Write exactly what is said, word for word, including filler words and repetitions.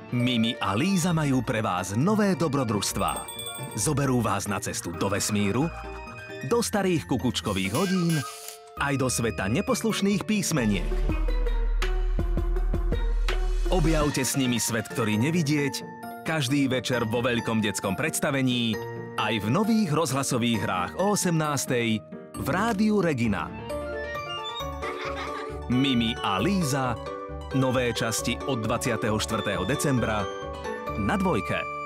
Mimi a Líza majú pre vás nové dobrodružstvá. Zoberú vás na cestu do vesmíru, do starých kukučkových hodín, aj do sveta neposlušných písmeniek. Objavte s nimi svet, ktorý nevidieť, každý večer vo veľkom detskom predstavení, aj v nových rozhlasových hrách o osemnástej v Rádiu Regina. Mimi a Líza, nové časti od dvadsiateho štvrtého decembra na Dvojke.